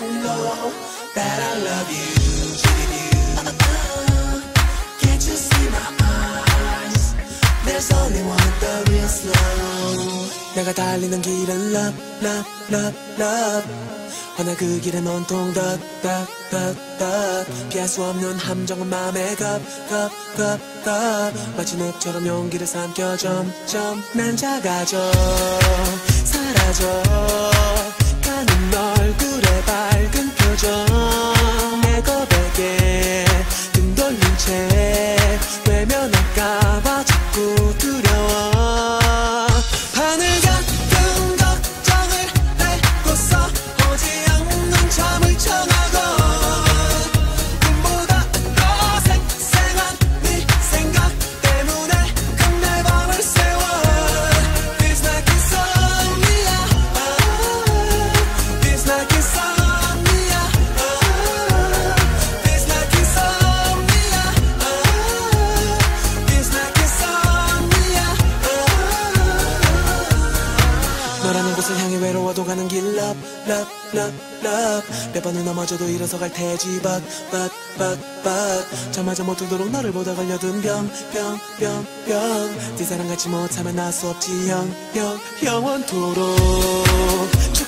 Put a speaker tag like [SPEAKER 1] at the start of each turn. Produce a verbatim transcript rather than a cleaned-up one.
[SPEAKER 1] know that I love you, uh, uh, can't you see my eyes? There's only one, the real slow. 내가 달리는 길은 love, love, love, love. 허나 그 길은 온통 덧, 덧, 덧, 덧. 피할 수 없는 함정은 맘에 겁, 겁, 겁, 겁. 마치 늪처럼 용기를 삼켜 점점 난 작아져 사라져 가는 얼굴에 밝은 표정 내 고백에 등 돌린 채 외면할까봐 자꾸 두려워 하늘 같은 걱정을 뱉고서 오지 않는 잠을 청하고 꿈보다 더 생생한 네 생각 때문에 끝내 밤을 세워 Feels like insomnia Feels like insomnia Feels like insomnia Feels like insomnia 너라는 곳을 향해 외로워도 가는 길 Love, love, love, love 몇 번을 넘어져도 일어서 갈 테지 But, but, but, but 저마저 못 들도록 너를 보다 걸려든 병, 병, 병, 병 네 사랑 갖지 못하면 나 수 없지 영, 영, 영원토록